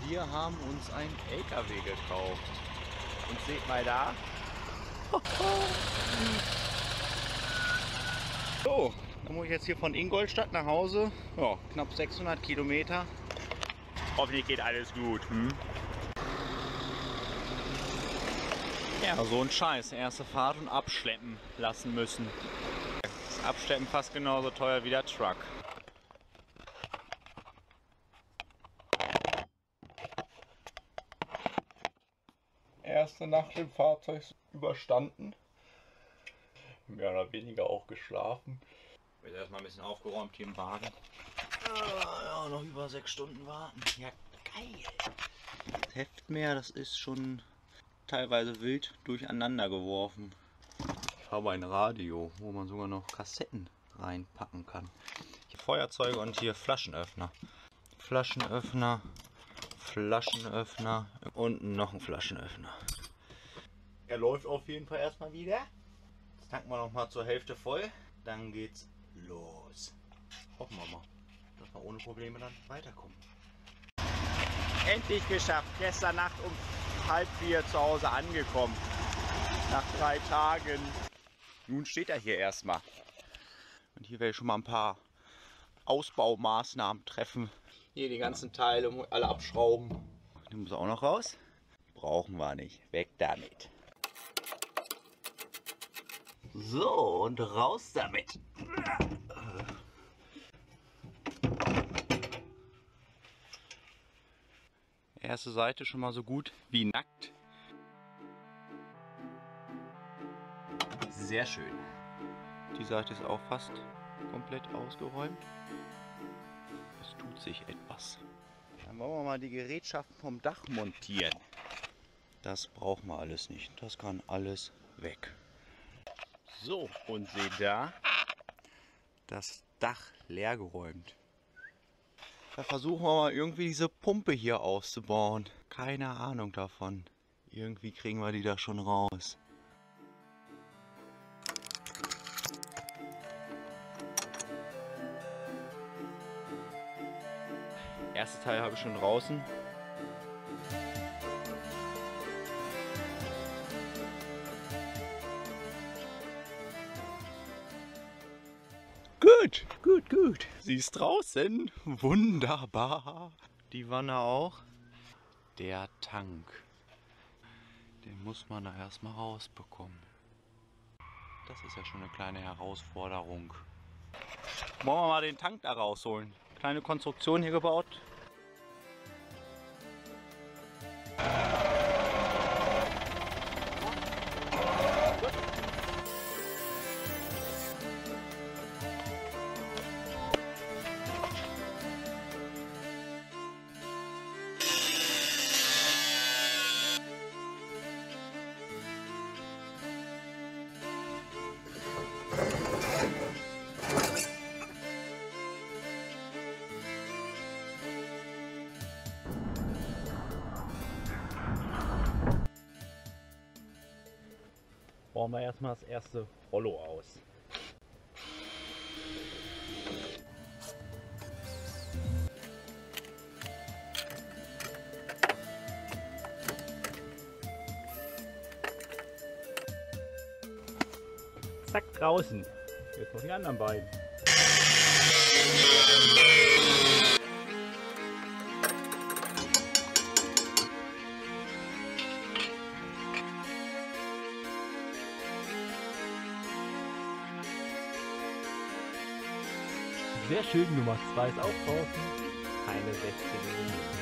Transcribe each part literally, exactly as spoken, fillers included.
Wir haben uns einen L K W gekauft. Und seht mal da. So, dann muss ich jetzt hier von Ingolstadt nach Hause. Ja, knapp sechshundert Kilometer. Hoffentlich geht alles gut. Hm? Ja, so ein Scheiß. Erste Fahrt und abschleppen lassen müssen. Das Abschleppen fast genauso teuer wie der Truck. Erste Nacht im Fahrzeug überstanden. Mehr oder weniger auch geschlafen. Jetzt erstmal ein bisschen aufgeräumt hier im Wagen. Ja, noch über sechs Stunden warten. Ja, geil. Das Heft mehr, das ist schon teilweise wild durcheinander geworfen. Ich habe ein Radio, wo man sogar noch Kassetten reinpacken kann. Hier Feuerzeuge und hier Flaschenöffner. Flaschenöffner, Flaschenöffner und noch ein Flaschenöffner. Er läuft auf jeden Fall erstmal wieder. Jetzt tanken wir noch mal zur Hälfte voll. Dann geht's los. Hoffen wir mal, dass wir ohne Probleme dann weiterkommen. Endlich geschafft. Gestern Nacht um halb vier zu Hause angekommen. Nach drei Tagen. Nun steht er hier erstmal. Und hier werde ich schon mal ein paar Ausbaumaßnahmen treffen. Hier die ganzen Teile, alle abschrauben. Die muss auch noch raus. Brauchen wir nicht. Weg damit. So, und raus damit. Erste Seite schon mal so gut wie nackt. Sehr schön. Die Seite ist auch fast komplett ausgeräumt. Es tut sich etwas. Dann wollen wir mal die Gerätschaften vom Dach montieren. Das brauchen wir alles nicht. Das kann alles weg. So, und seht da, das Dach leer geräumt. Da versuchen wir mal irgendwie diese Pumpe hier auszubauen. Keine Ahnung davon. Irgendwie kriegen wir die da schon raus. Erste Teil habe ich schon draußen. Gut, gut, gut. Sie ist draußen. Wunderbar. Die Wanne auch. Der Tank. Den muss man da erstmal rausbekommen. Das ist ja schon eine kleine Herausforderung. Wollen wir mal den Tank da rausholen. Kleine Konstruktion hier gebaut. Bauen wir erstmal das erste Rollo aus. Zack, draußen. Jetzt noch die anderen beiden. Sehr schön, Nummer zwei ist auch draußen. Keine sechzehn Minuten.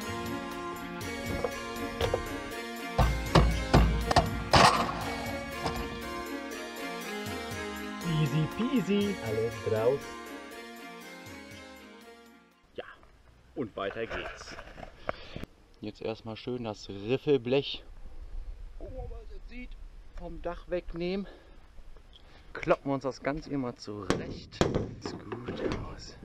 Easy peasy, alle draußen. Ja, und weiter geht's. Jetzt erstmal schön das Riffelblech, oh, was es sieht, vom Dach wegnehmen. Kloppen wir uns das Ganze immer zurecht. Sieht gut aus.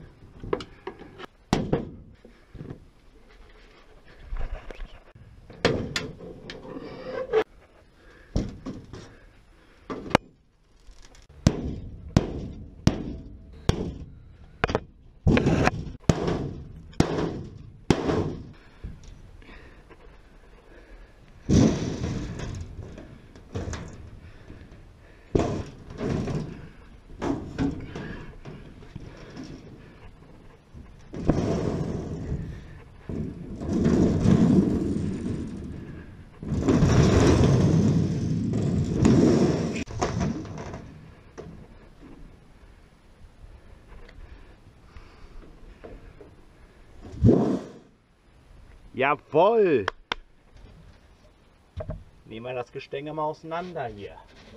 Jawohl! Nehmen wir das Gestänge mal auseinander hier.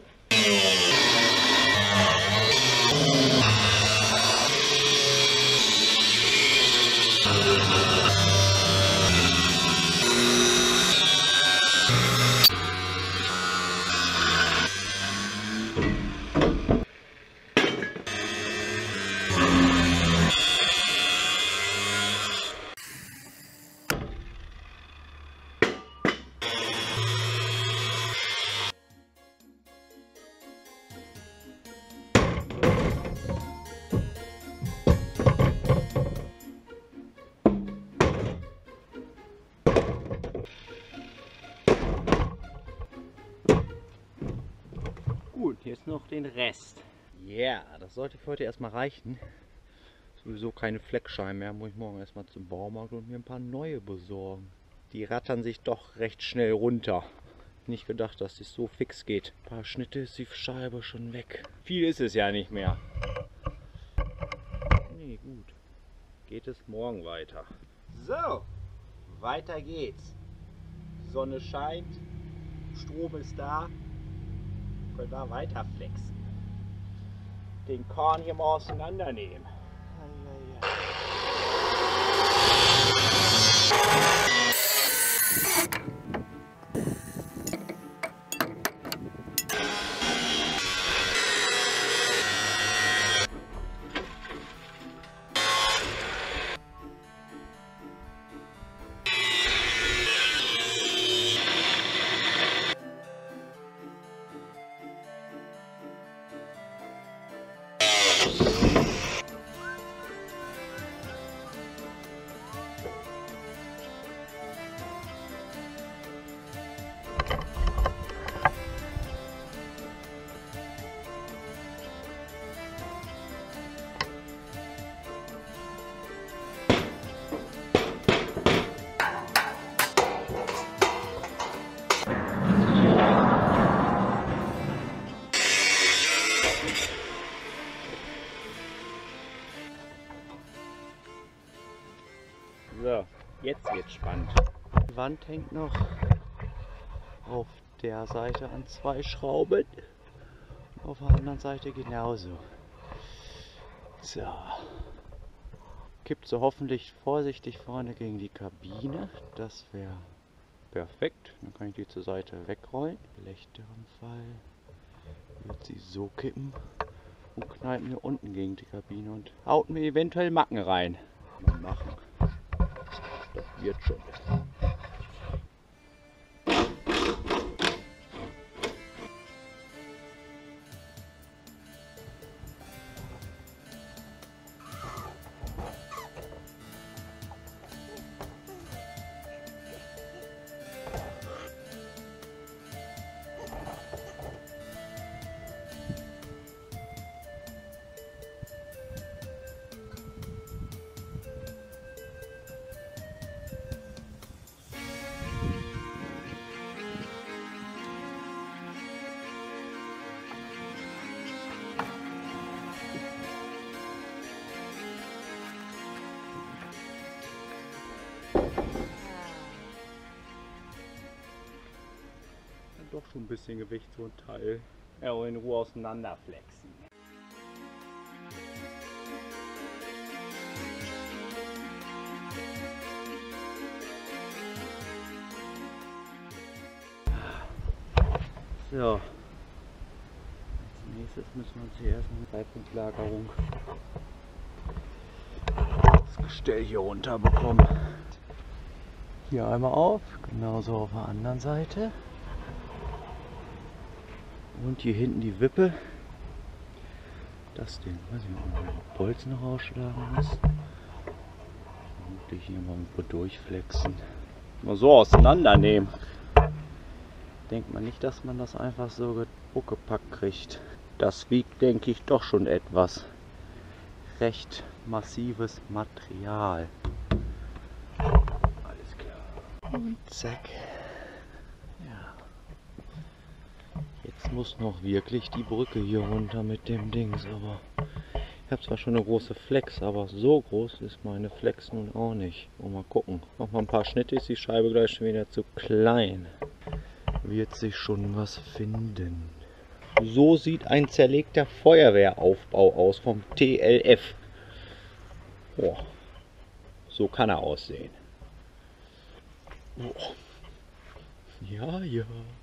Gut, jetzt noch den Rest. Ja, yeah, das sollte für heute erstmal reichen. Sowieso keine Fleckscheiben mehr. Muss ich morgen erstmal zum Baumarkt und mir ein paar neue besorgen. Die rattern sich doch recht schnell runter. Nicht gedacht, dass es so fix geht. Ein paar Schnitte ist die Scheibe schon weg. Viel ist es ja nicht mehr. Nee, gut. Geht es morgen weiter. So, weiter geht's. Sonne scheint, Strom ist da. Können wir weiter flexen. Den Korn hier mal auseinandernehmen. So, jetzt wird's spannend. Die Wand hängt noch auf der Seite an zwei Schrauben. Auf der anderen Seite genauso. So. Kippt so hoffentlich vorsichtig vorne gegen die Kabine. Das wäre perfekt. Dann kann ich die zur Seite wegrollen. Im schlechteren Fall wird sie so kippen und knallt mir unten gegen die Kabine und haut mir eventuell Macken rein. Mal machen. Das wird schon. Doch schon ein bisschen Gewicht, so ein Teil. Ja, und in Ruhe auseinanderflexen. So. Als nächstes müssen wir uns hier erstmal eine Reifungslagerung das Gestell hier runter bekommen. Hier einmal auf, genauso auf der anderen Seite. Und hier hinten die Wippe. Das Ding, weiß ich nicht, ob man den Bolzen noch ausschlagen muss. Vermutlich hier mal irgendwo durchflexen. Mal so auseinandernehmen. Denkt man nicht, dass man das einfach so gepackt kriegt. Das wiegt, denke ich, doch schon etwas. Recht massives Material. Alles klar. Und zack. Jetzt muss noch wirklich die Brücke hier runter mit dem Dings, aber Ich habe zwar schon eine große Flex, aber so groß ist meine Flex nun auch nicht. Und mal gucken. Noch mal ein paar Schnitte, ist die Scheibe gleich schon wieder zu klein. Wird sich schon was finden. So sieht ein zerlegter Feuerwehraufbau aus vom T L F. Boah. So kann er aussehen. Boah. Ja, ja.